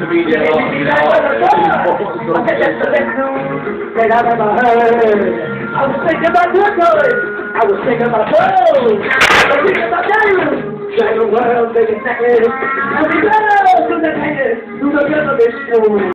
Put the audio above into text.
to be there. I was thinking about your toys. I was thinking about those. I was thinking about you. Dragon World, baby, second. I was better to the hand. To the